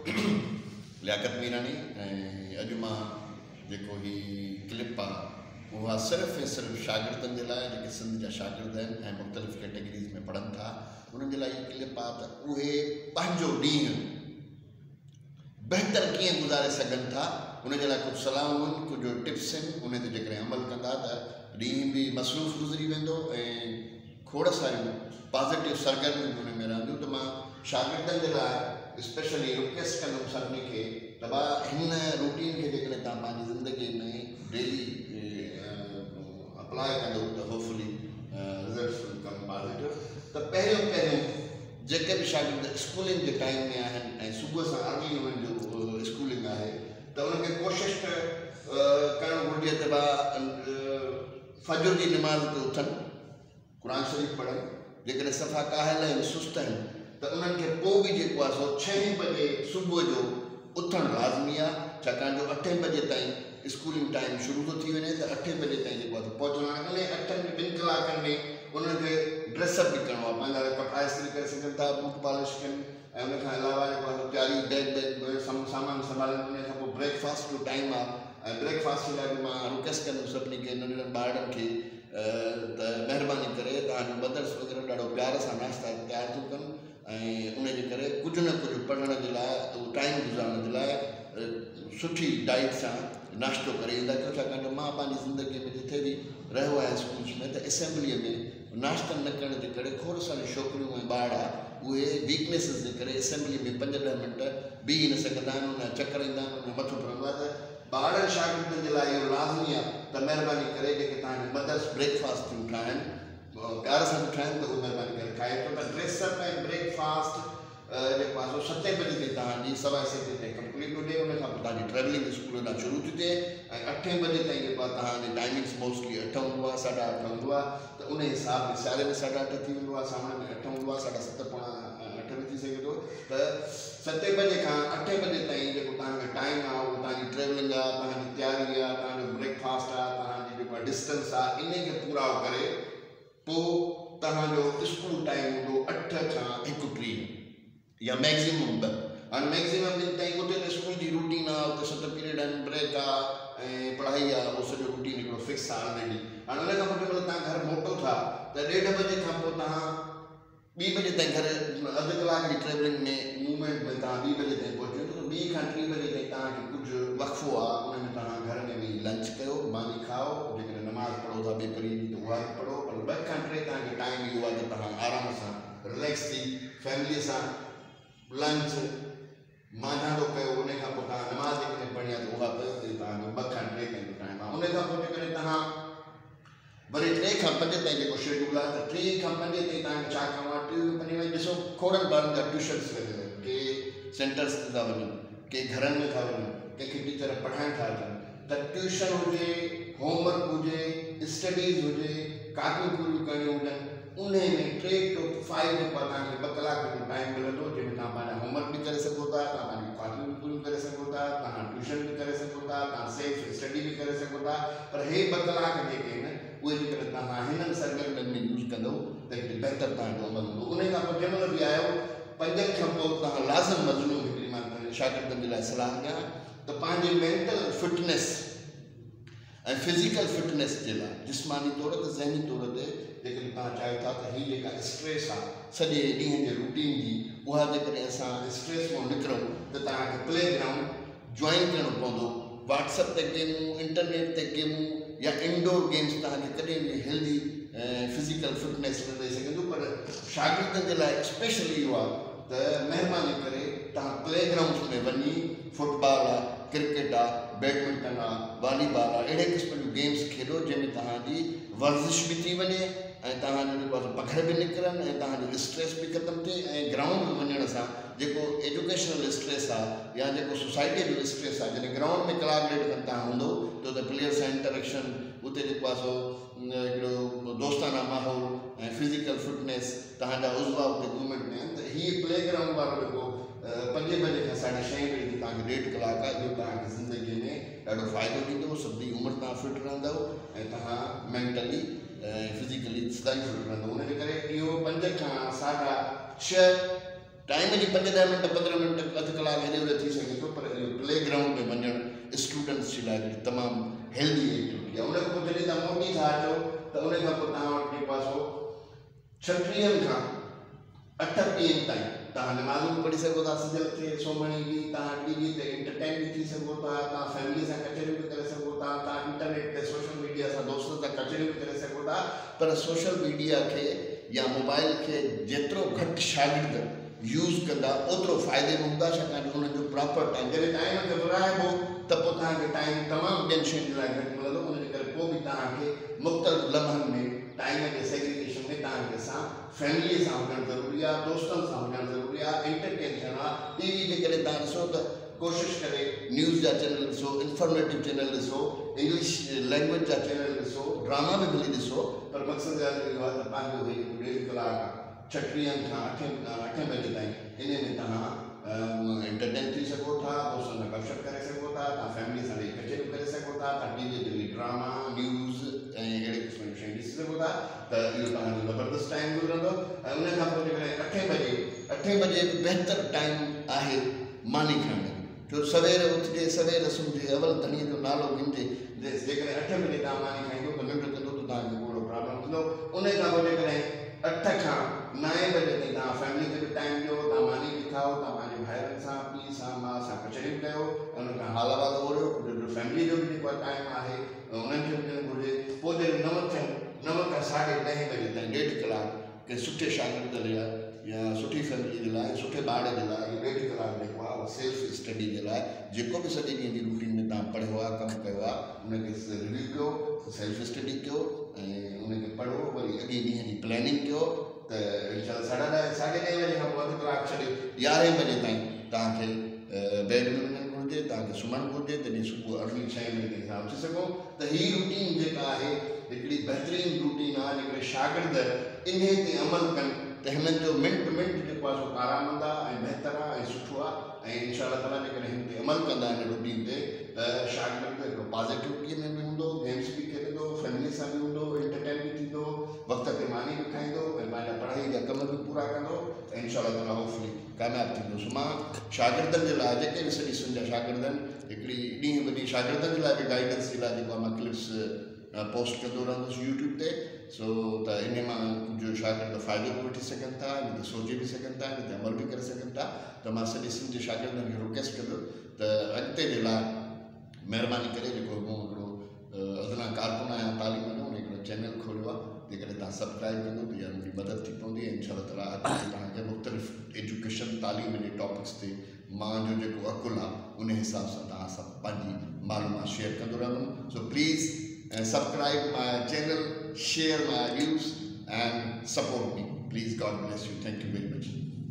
लियाकत मीरानी अॼु मां जेको ही क्लिप आहे उहा सिर्फ़ु ऐं सिर्फ़ु शागिर्दनि जे लाइ जेके सिंध जा शागिर्द आहिनि ऐं मुख़्तलिफ़ कैटेगरीज़ में पढ़नि था उन्हनि जे लाइ हीअ क्लिप आहे त उहे पंहिंजो ॾींहुं बहितर कीअं गुज़ारे सघनि था उनजे लाइ कुझु सलाहूं आहिनि कुझु टिप्स आहिनि उन ते जेकॾहिं अमल कंदा त ॾींहुं बि मसरूफ़ गुज़री वेंदो ऐं खोड़ सारियूं पॉज़िटिव सरगर्मियूं उन में रहंदियूं त मां शागिर्दनि जे लाइ स्पेशली रिक्वेस्ट कंदुमि सभिनी खे त भाउ हिन रूटीन खे जेकॾहिं तव्हां पंहिंजी ज़िंदगीअ में डेली अप्लाई कंदो त hopefully results will come positive त पहिरियों जेके बि शागिर्द स्कूलिंग जे टाइम में आहिनि ऐं सुबुह सां अर्ली उन्हनि जो स्कूलिंग आहे त उन्हनि खे कोशिशि करणु घुरिजे त भाउ फजर जी निमाज़ ते उथनि क़ुर शरीफ़ पढ़नि जेकॾहिं सफ़ा काहिल आहिनि सुस्त आहिनि त उन्हनि खे पोइ बि जेको आहे सो 6 बजे सुबुह जो उथणु लाज़मी आहे छाकाणि जो 8 बजे ताईं स्कूलिंग टाइम शुरू थो थी वञे त 8 बजे ताईं जेको आहे पहुचणो आहे अने 2 कलाकनि में उन्हनि खे ड्रेसअप बि करिणो आहे पंहिंजा कपिड़ा इस्त्री करे सघनि था बूट पॉलिश कनि ऐं उन खां अलावा जेको आहे तयारी बैग सामान संभालनि उन खां पोइ ब्रेकफास्ट जो टाइम आहे ऐं ब्रेकफास्ट जे लाइ बि मां रिक्वेस्ट कंदुमि सभिनी खे नंढड़नि ॿारनि खे त महिरबानी करे तव्हांजो मदर्स वग़ैरह ॾाढो प्यार सां नाश्ता तयारु थियूं कनि ऐं उनजे करे कुझु न कुझु पढ़ण जे लाइ टाइम गुज़ारण जे लाइ सुठी डाइट सां नाश्तो करे ईंदा कयो छाकाणि जो मां पंहिंजी ज़िंदगीअ में जिथे बि रहियो आहियां स्कूल्स में त असेंबलीअ में नाश्तनि न करण जे करे खोड़ सारियूं छोकिरियूं ऐं ॿार आहे उहे वीकनेसिस जे करे असेंबलीअ में 5-10 मिंट बीह न सघंदा आहिनि उन चकर ईंदा आहिनि उन मथो पवंदो आहे त ॿारनि शागिर्दनि जे लाइ इहो लाज़मी आहे त महिरबानी करे जेके तव्हांजे मदर्स ब्रेकफास्ट थियूं ठाहिनि प्यार सां थियूं ठाहिनि त उहे महिरबानी करे खाए थो त ड्रेसअप ऐं ब्रेकफास्ट जेको आहे सो 7 बजे ते तव्हांजी 7:15 ते कंप्लीट हुजे उन खां पोइ तव्हांजी ट्रेवलिंग स्कूल ॾांहुं शुरू थी थिए ऐं 8 बजे ताईं जेको आहे तव्हांजी टाइमिंग्स मोस्टली 8 हूंदो आहे 8:30 हूंदो आहे त उन हिसाब सां सियारे में 8:30 थी वेंदो आहे सावण में 8 हूंदो आहे 7:30 पौणा 8 बि थी सघे थो त 7 बजे खां 8 बजे ताईं जेको तव्हांजो टाइम आहे उहो तव्हांजी ट्रेवलिंग आहे तव्हांजी तयारी आहे तव्हांजो ब्रेकफास्ट आहे तव्हांजी जेको आहे डिस्टेंस आहे इन खे पूरा करे पोइ तव्हांजो स्कूल टाइम हूंदो 8 खां 1:30 या मैक्सिमम 2 हाणे मैक्सिमम दिन ताईं उते त स्कूल जी रूटीन आहे उते 7 पीरियड आहिनि ब्रेक आहे ऐं पढ़ाई आहे उहो सॼो रूटीन हिकिड़ो फिक्स आहे ऑलरेडी हाणे उन खां पोइ जेमहिल तव्हां घर मोटो था त 1:30 बजे खां पोइ तव्हां 2 बजे ताईं घर अधु कलाक जी ट्रेवलिंग में मूवमेंट में तव्हां 2 बजे ताईं पहुची वञो त 2 खां 3 बजे ताईं तव्हांखे कुझु वक़फ़ो आहे उन में तव्हां घर में बि लंच कयो मानी खाओ जेकॾहिं नमाज़ पढ़ो था ॿिए पढ़ी त उहा बि पढ़ो पर 2 खां 3 तव्हांखे टाइम इहो आहे त तव्हां आराम सां रिलैक्स थी फैमिलीअ सां लंच मांझाड़ो कयो उन खां पोइ तव्हां नमाज़ जेकॾहिं पढ़ी आहे त उहा कयो तव्हांजो 2 खां 3 ताईं जो टाइम आहे उन खां पोइ जेकॾहिं तव्हां वरी 3 खां 5 ताईं जेको शेड्यूल आहे त 3 खां 5 ताईं तव्हांखे छा करिणो आहे 3 खां 5 में ॾिसो खोड़नि ॿारनि जा ट्यूशन्स लॻल आहिनि के सेंटर्स ते था वञनि के घरनि में था वञनि कंहिंखे टीचर पढ़ाइण था अचनि त ट्यूशन हुजे होमवर्क हुजे स्टडीज़ हुजे कापियूं पूरियूं करणियूं हुजनि उन में 3 to 5 जेको आहे तव्हांखे 2 कलाक जो टाइम मिलंदो जंहिंमें तव्हां पंहिंजा होमवर्क बि करे सघो था तव्हां पंहिंजी कापियूं बि पूरियूं करे सघो था तव्हां ट्यूशन बि करे सघो था तव्हां सेल्फ स्टडी बि करे सघो था पर हे 2 कलाक जेके आहिनि उहे जेकॾहिं तव्हां हिननि सरगर्मियुनि में यूज़ कंदो त हिकिड़ी बहितर तव्हांजो अमल हूंदो उन खां पोइ जंहिंमहिल बि आयो 5 खां पोइ तव्हां लाज़िम मज़मून हिकिड़ी मां शागिर्दनि जे लाइ सलाह ॾियां त पंहिंजी मेंटल फिटनेस ऐं फिज़िकल फिटनेस जे लाइ जिस्मानी तौर ते ज़हनी तौर ते जेकॾहिं तव्हां चाहियो था त हीअ जेका स्ट्रेस आहे सॼे ॾींहं जे रूटीन जी उहा जेकॾहिं असां स्ट्रेस मां निकिरूं त तव्हांखे प्ले ग्राउंड जॉइन करिणो पवंदो व्हाट्सअप ते गेमूं इंटरनेट ते गेमूं या इंडोर गेम्स तव्हांखे कॾहिं बि हेल्दी फिज़िकल फिटनेस न ॾेई सघंदो पर शागिर्दनि जे लाइ स्पेशली इहो आहे त महिरबानी करे तव्हां प्ले ग्राउंड में वञी फुटबॉल आहे क्रिकेट आहे बैडमिंटन आहे वॉलीबॉल आहे अहिड़े क़िस्म जूं गेम्स खेॾो जंहिंमें तव्हांजी वर्ज़िश बि थी वञे ऐं तव्हांजो जेको आहे पघर बि निकिरनि ऐं तव्हांजो स्ट्रेस बि ख़तमु थिए ऐं ग्राउंड में वञण सां जेको एजुकेशनल स्ट्रेस आहे या जेको सोसाइटीअ जो स्ट्रेस आहे जॾहिं ग्राउंड में कलाक ॾेढ खनि तव्हां हूंदो त प्लेयर सां इंटरेक्शन उते जेको आहे सो हिकिड़ो दोस्ताना माहौल ऐं फिज़िकल फिटनेस तव्हांजा उज़वा उते मूवमेंट में आहिनि त हीअ प्ले ग्राउंड वारो जेको 5 बजे खां 6:30 बजे तव्हांखे 1.5 कलाक आहे इहो तव्हांखे ज़िंदगीअ में ॾाढो फ़ाइदो ॾींदो सॼी उमिरि तव्हां फिट रहंदव ऐं तव्हां मेंटली फिज़िकली सदाई फिट रहंदव उनजे करे इहो 5 खां 6:30 टाइम जी 5-10 मिंट 15 मिंट अधु कलाक हेॾे होॾे 6 खां 8 PM ताईं तव्हां नमाज़ूं बि पढ़ी सघो था, सिजल थे सुम्हण जी, तव्हां टीवी ते एंटरटेन बि थी सघो था, तव्हां फैमिली सां कचरियूं बि करे सघो था, तव्हां इंटरनेट ते सोशल मीडिया सां दोस्तनि सां कचरियूं बि करे सघो था। पर सोशल मीडिया खे या मोबाइल खे जेतिरो घटि शागिर्द यूज़ कंदा ओतिरो फ़ाइदे में हूंदा, छाकाणि हुननि जो प्रॉपर टाइम जॾहिं टाइम खे विराइबो त पोइ तव्हांखे टाइम तमामु ॿियनि शयुनि जे लाइ घटि मिलंदो। उनजे करे पोइ बि तव्हांखे मुख़्तलिफ़ लम्हनि में टाइम जे सेग्रीगेशन में तव्हांखे सां फैमिलीअ सां हुजणु ज़रूरी आहे, दोस्तनि सां हुजणु ज़रूरी आहे, एंटरटेन थियणु आहे। टीवी जे करे तव्हां ॾिसो त कोशिशि करे न्यूज़ जा चैनल ॾिसो, इंफॉर्मेटिव चैनल ॾिसो, इंग्लिश लैंग्वेज जा चैनल ॾिसो, ड्रामा बि भली ॾिसो, पर मक़सदु इहो आहे त पंहिंजो भई 1.5 कलाक 6 खां 8 बजे ताईं इन में तव्हां एंटरटेन थी सघो था, दोस्तनि सां गपशप करे सघो था, तव्हां फैमिली सां वेही कचरियूं करे सघो था, तव्हां टीवी ते ड्रामा न्यूज़ ऐं अहिड़े क़िस्म जूं शयूं ॾिसी सघो था। त इहो तव्हांजो ज़बरदस्त टाइम गुज़रंदो। ऐं उन खां पोइ जेकॾहिं 8 बजे बि बहितरु टाइम आहे मानी खाइण जो, छो सवेर उथिजे, सवेर सुम्हिजे, अवल तनीअ जो नालो गिनजे। जेकॾहिं 8 बजे तव्हां मानी खाईंदो त निंड कंदो त तव्हांखे थोरो प्रॉब्लम थींदो। उन खां पोइ जेकॾहिं 8 खां 9 बजे ताईं तव्हां फैमिली खे बि टाइम ॾियो, तव्हां मानी बि खाओ, तव्हां पंहिंजे भाइरनि सां, पीउ सां, माउ सां कचरियूं कयो, ऐं उन खां हाल अहिवाल ओढ़ियो। फैमिली जो बि जेको आहे टाइम आहे उन्हनि खे बि ॾियणु घुरिजे। पोइ जॾहिं 9 खां 10:30 बजे ताईं 1.5 कलाक कंहिं सुठे शागिर्द लाइ या सुठी फैमिली जे लाइ, सुठे ॿार जे लाइ 1.5 कलाक जेको आहे उहो सेल्फ स्टडी जे लाइ, जेको बि सॼे ॾींहं जी रूटीन में तव्हां पढ़ियो आहे, कमु कयो आहे, उनखे रिव्यू कयो, सेल्फ स्टडी कयो ऐं उनखे पढ़ो, वरी अॻे ॾींहं जी प्लैनिंग कयो। त 10:30 बजे खां पोइ 1 कलाक छॾे 11 बजे ताईं तव्हांखे बेड में वञणु घुरिजे, तव्हांखे सुम्हणु घुरिजे, तॾहिं सुबुह 6 बजे ताईं तव्हां उथी सघो। त हीअ रूटीन जेका आहे हिकिड़ी बहितरीनु रूटीन आहे। जेकॾहिं शागिर्द इन ते अमल कनि त हिननि जो मिंट जेको आहे सो कारआमद आहे ऐं बहितरु आहे ऐं सुठो आहे। ऐं इंशाअल्लाह ताला जेकॾहिं हिन ते अमल कंदा हिन रूटीन ते त शागिर्द हिकिड़ो पॉज़िटिविटीअ में बि हूंदो, गेम्स बि खेॾंदो, फैमिली सां बि हूंदो, एंटरटेन बि थींदो, वक़्त ते मानी बि खाईंदो ऐं पंहिंजा पढ़ाई जा कम बि पूरा कंदो ऐं इंशाअल्लाह ताला होपफुली कामयाबु थींदो। मां शागिर्दनि जे लाइ, जेके बि सॼी सिंध जा शागिर्द आहिनि, हिकिड़ी ॾींहुं ॿ ॾींहुं शागिर्दनि जे लाइ बि गाइडेंस जे लाइ जेको आहे मां क्लिप्स पोस्ट कंदो रहंदुसि यूट्यूब ते। सो त इन मां कुझु शागिर्द फ़ाइदो बि वठी सघनि था, इन ते सोचे बि सघनि था, इन ते अमल बि करे सघनि था। त मां सॼे सिंध जे शागिर्दनि खे रिक्वेस्ट कंदुसि त अॻिते जे लाइ महिरबानी करे, जेको मूं हिकिड़ो अदना कारकुन आहियां तालीम जो, उन हिकिड़ो चैनल खोलियो आहे, जेकॾहिं तव्हां सब्सक्राइब कंदो त इहा मुंहिंजी मदद थी पवंदी ऐं इंशाअल्लाह ताला अॻिते तव्हांखे मुख़्तलिफ़ एजुकेशन तालीम जे टॉपिक्स ते मां जो जेको अकुलु आहे उन हिसाब सां तव्हां सां पंहिंजी मालूमात शेयर कंदो रहंदुमि। So please subscribe my channel, share my views and support me. Please, God bless you. Thank you very much.